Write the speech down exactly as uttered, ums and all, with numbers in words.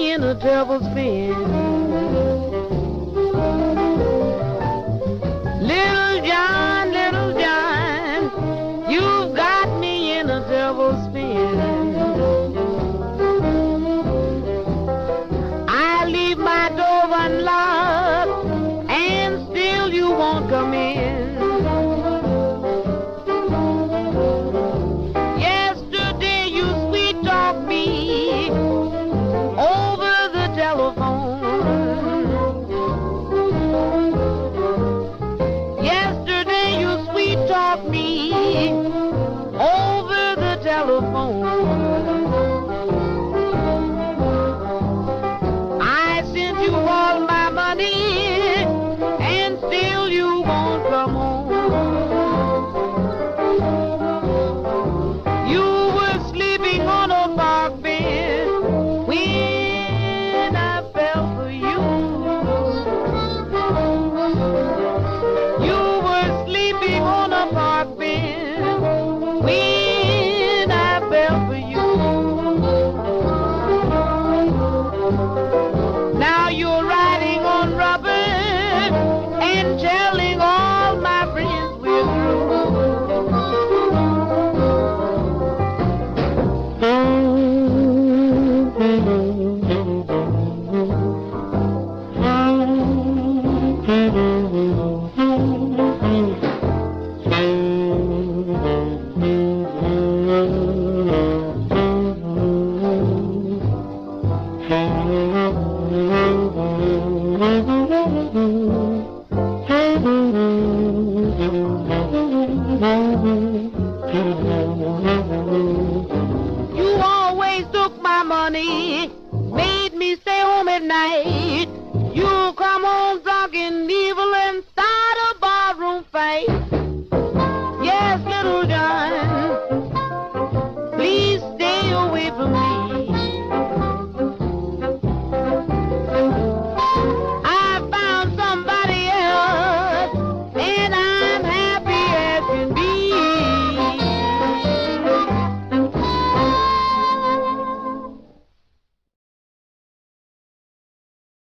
me in a devil's pen. Little John, little John, you've got me in a devil's pen. I leave my door unlocked and still you won't come in. Yesterday you sweet talked me over the telephone. Yesterday you sweet talked me over the telephone. I sent you all my money and still you won't come home. You were sleeping on a park bench when I fell for you. You were sleeping on a park bench when I fell for you. Now you're riding on rubber and telling all my friends we're through. You always took my money, made me stay home at night. You come home drunk and evil